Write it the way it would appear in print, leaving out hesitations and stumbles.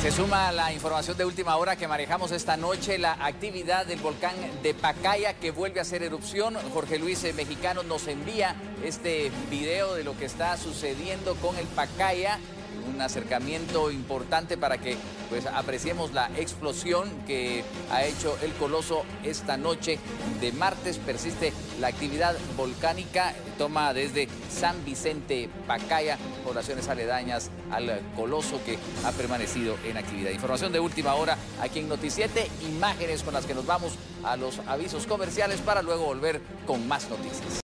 Se suma la información de última hora que manejamos esta noche, la actividad del volcán de Pacaya que vuelve a hacer erupción. Jorge Luis Mexicano nos envía este video de lo que está sucediendo con el Pacaya. Un acercamiento importante para que pues apreciemos la explosión que ha hecho el coloso esta noche de martes. Persiste la actividad volcánica, toma desde San Vicente Pacaya, poblaciones aledañas al coloso que ha permanecido en actividad. Información de última hora aquí en Noticiete, imágenes con las que nos vamos a los avisos comerciales para luego volver con más noticias.